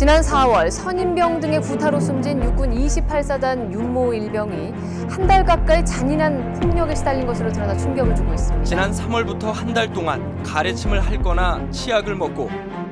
지난 4월 선임병 등의 구타로 숨진 육군 28사단 윤모 일병이 한 달 가까이 잔인한 폭력에 시달린 것으로 드러나 충격을 주고 있습니다. 지난 3월부터 한 달 동안 가래침을 핥거나 치약을 먹고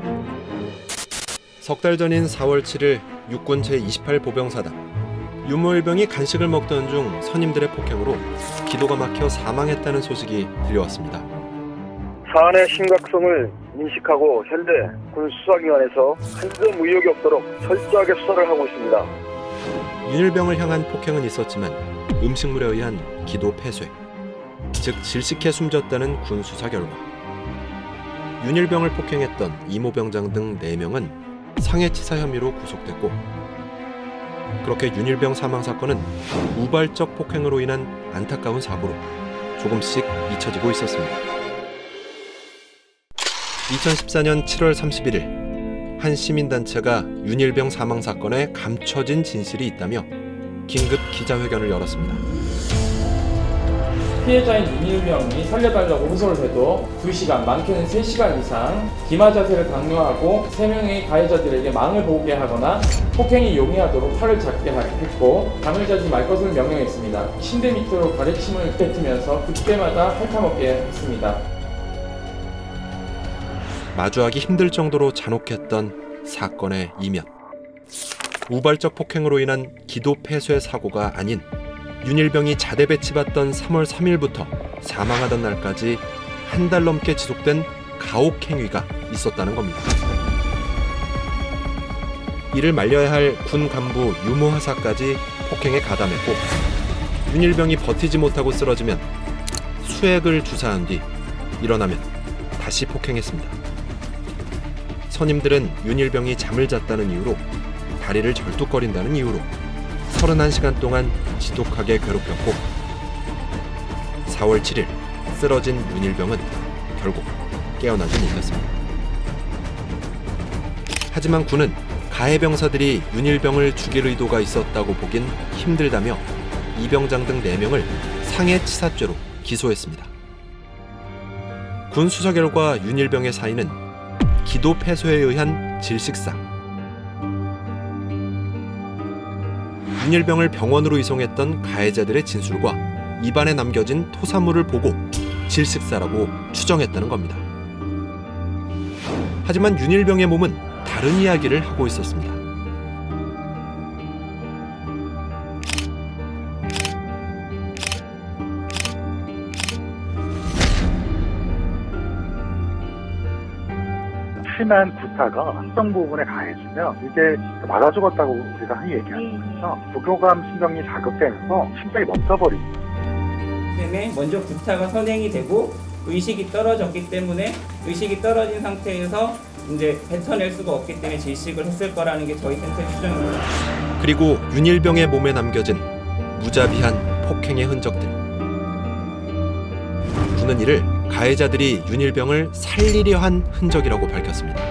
석 달 전인 4월 7일 육군 제28보병사단 윤모 일병이 간식을 먹던 중 선임들의 폭행으로 기도가 막혀 사망했다는 소식이 들려왔습니다. 사안의 심각성을 인식하고 현재 군 수사기관에서 한 점 의혹이 없도록 철저하게 수사를 하고 있습니다. 윤 일병을 향한 폭행은 있었지만 음식물에 의한 기도 폐쇄, 즉 질식해 숨졌다는 군 수사 결과 윤 일병을 폭행했던 이모병장 등 4명은 상해치사 혐의로 구속됐고, 그렇게 윤 일병 사망 사건은 우발적 폭행으로 인한 안타까운 사고로 조금씩 잊혀지고 있었습니다. 2014년 7월 31일 한 시민단체가 윤 일병 사망 사건에 감춰진 진실이 있다며 긴급 기자회견을 열었습니다. 피해자인 윤 일병이 살려달라고 호소를 해도 2시간, 많게는 3시간 이상 기마 자세를 강요하고 3명의 가해자들에게 망을 보게 하거나 폭행이 용이하도록 팔을 잡게 했고 잠을 자지 말 것을 명령했습니다. 침대 밑으로 가래침을 뱉으면서 그때마다 핥아먹게 했습니다. 마주하기 힘들 정도로 잔혹했던 사건의 이면, 우발적 폭행으로 인한 기도 폐쇄 사고가 아닌 윤 일병이 자대 배치받던 3월 3일부터 사망하던 날까지 한 달 넘게 지속된 가혹 행위가 있었다는 겁니다. 이를 말려야 할 군 간부 유모 하사까지 폭행에 가담했고, 윤 일병이 버티지 못하고 쓰러지면 수액을 주사한 뒤 일어나면 다시 폭행했습니다. 선임들은 윤 일병이 잠을 잤다는 이유로, 다리를 절뚝거린다는 이유로 31시간 동안 지독하게 괴롭혔고, 4월 7일 쓰러진 윤 일병은 결국 깨어나지 못했습니다. 하지만 군은 가해 병사들이 윤 일병을 죽일 의도가 있었다고 보긴 힘들다며 이병장 등 4명을 상해치사죄로 기소했습니다. 군 수사 결과 윤 일병의 사인은 기도 폐쇄에 의한 질식사, 윤 일병을 병원으로 이송했던 가해자들의 진술과 입안에 남겨진 토사물을 보고 질식사라고 추정했다는 겁니다. 하지만 윤 일병의 몸은 다른 이야기를 하고 있었습니다. 심한 구타가 특정 부분에 가해지면 이게 맞아 죽었다고 우리가 흔히 얘기하는 거죠. 부교감 신경이 자극되면서 심장이 멈춰버립니다. 때문에 먼저 구타가 선행이 되고 의식이 떨어졌기 때문에 의식이 떨어진 상태에서 이제 뱉어낼 수가 없기 때문에 질식을 했을 거라는 게 저희 센터의 추정입니다. 그리고 윤 일병의 몸에 남겨진 무자비한 폭행의 흔적들. 군은 이를 가해자들이 윤 일병을 살리려 한 흔적이라고 밝혔습니다.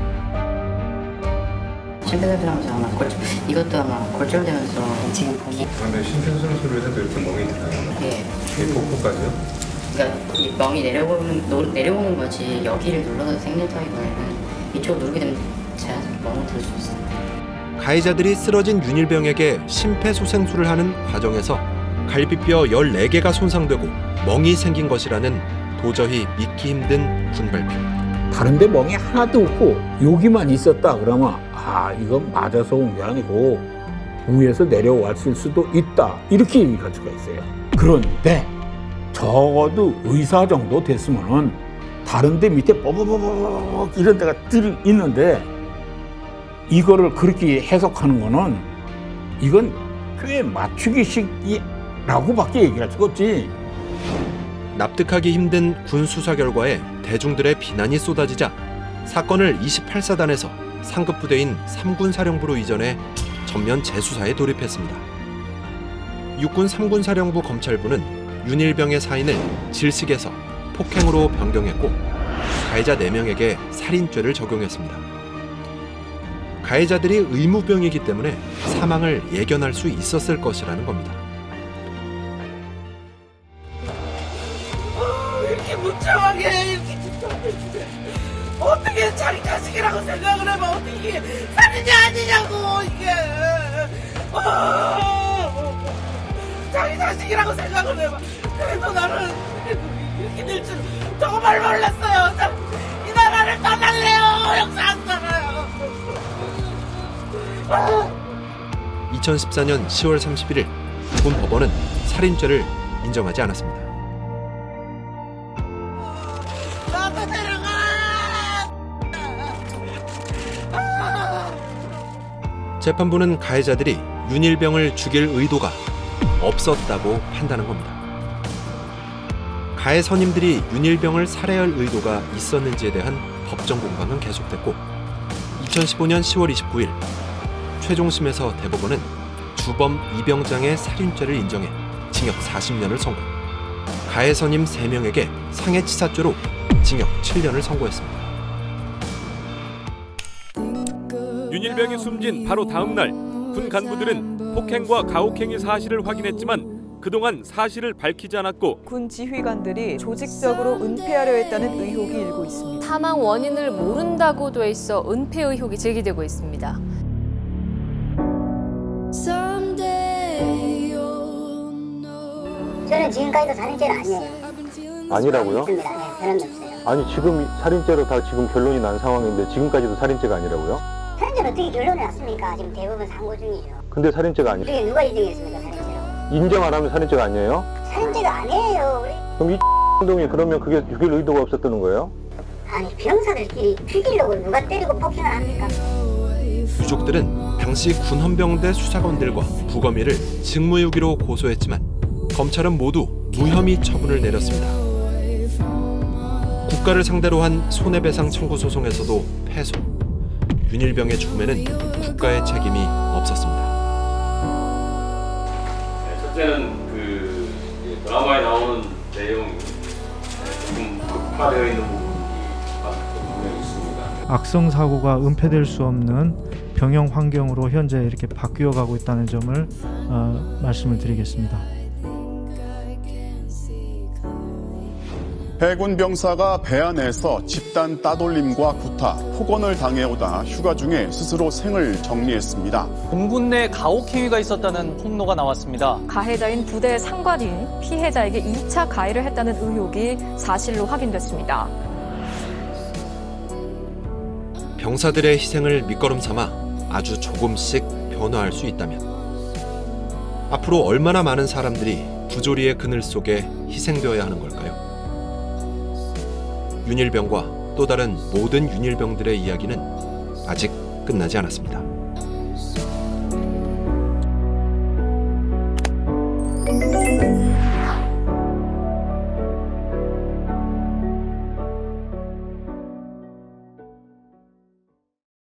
심폐소생술하면서 아마 이것도 아마 골절되면서 지금 보기. 그런데 심폐소생술을 해도 이렇게 멍이 들어요? 예. 이 복부까지요? 그러니까 이 멍이 내려오는 거지 여기를 눌러서 생긴다기보다는 이쪽을 누르게 되면 자연스럽게 멍을 들 수 있어요. 가해자들이 쓰러진 윤 일병에게 심폐소생술을 하는 과정에서 갈비뼈 14개가 손상되고 멍이 생긴 것이라는 도저히 믿기 힘든 군 발표. 다른데 멍이 하나도 없고 여기만 있었다 그러면 이건 맞아서 온 게 아니고 위에서 내려왔을 수도 있다 이렇게 얘기할 수가 있어요. 그런데 적어도 의사 정도 됐으면은 다른데 밑에 뻐벅뻐벅 이런 데가 있는데 이거를 그렇게 해석하는 거는 이건 꽤 맞추기식이라고밖에 얘기할 수가 없지. 납득하기 힘든 군 수사 결과에 대중들의 비난이 쏟아지자 사건을 28사단에서 상급 부대인 3군 사령부로 이전해 전면 재수사에 돌입했습니다. 육군 3군 사령부 검찰부는 윤 일병의 사인을 질식에서 폭행으로 변경했고 가해자 4명에게 살인죄를 적용했습니다. 가해자들이 의무병이기 때문에 사망을 예견할 수 있었을 것이라는 겁니다. 이렇게 무참하게 이렇게 어떻게 자기 자식이라고 자식이라고 생각을 해봐. 어떻게 이게 살인이 아니냐고 이게. 자기 자식이라고 생각을 해봐. 그래서 나는 이렇게 될 줄 정말 몰랐어요. 이 나라를 떠날래요. 여기서 안 살아요. 2014년 10월 31일 군 법원은 살인죄를 인정하지 않았습니다. 나도 데려가. 재판부는 가해자들이 윤일병을 죽일 의도가 없었다고 판단한 겁니다. 가해 선임들이 윤일병을 살해할 의도가 있었는지에 대한 법정 공방은 계속됐고 2015년 10월 29일 최종심에서 대법원은 주범 이병장의 살인죄를 인정해 징역 40년을 선고, 가해 선임 3명에게 상해치사죄로 징역 7년을 선고했습니다. 윤일병이 숨진 바로 다음 날 군 간부들은 폭행과 가혹행위 사실을 확인했지만 그동안 사실을 밝히지 않았고 군 지휘관들이 조직적으로 은폐하려 했다는 의혹이 일고 있습니다. 사망 원인을 모른다고 돼 있어 은폐 의혹이 제기되고 있습니다. 저는 지금까지도 살인죄는 아니에요. 아니라고요? 네, 변함이 없어요. 아니 지금 살인죄로 다 지금 결론이 난 상황인데 지금까지도 살인죄가 아니라고요? 살인죄는 어떻게 결론이 났습니까? 지금 대법원 상고 중이죠. 근데 살인죄가 아니에요? 그게 누가 인정했습니까, 살인죄로? 인정 안 하면 살인죄가 아니에요? 살인죄가 아니에요. 그럼 이 행동이 그러면 그게 죽일 의도가 없었다는 거예요? 아니 병사들끼리 죽이려고 누가 때리고 폭행을 합니까? 유족들은 당시 군헌병대 수사관들과 부검의를 직무유기로 고소했지만 검찰은 모두 무혐의 처분을 내렸습니다. 국가를 상대로 한 손해배상 청구 소송에서도 패소. 윤일병의 죽음에는 국가의 책임이 없었습니다. 첫째는 그 드라마에 나오는 내용이 조금 극화되어 있는 부분이 분명히 있습니다. 악성 사고가 은폐될 수 없는 병영 환경으로 현재 이렇게 바뀌어 가고 있다는 점을 말씀을 드리겠습니다. 해군 병사가 배 안에서 집단 따돌림과 구타, 폭언을 당해오다 휴가 중에 스스로 생을 정리했습니다. 공군 내 가혹행위가 있었다는 폭로가 나왔습니다. 가해자인 부대 상관이 피해자에게 2차 가해를 했다는 의혹이 사실로 확인됐습니다. 병사들의 희생을 밑거름 삼아 아주 조금씩 변화할 수 있다면 앞으로 얼마나 많은 사람들이 부조리의 그늘 속에 희생되어야 하는 걸까요? 윤일병과 또 다른 모든 윤일병들의 이야기는 아직 끝나지 않았습니다.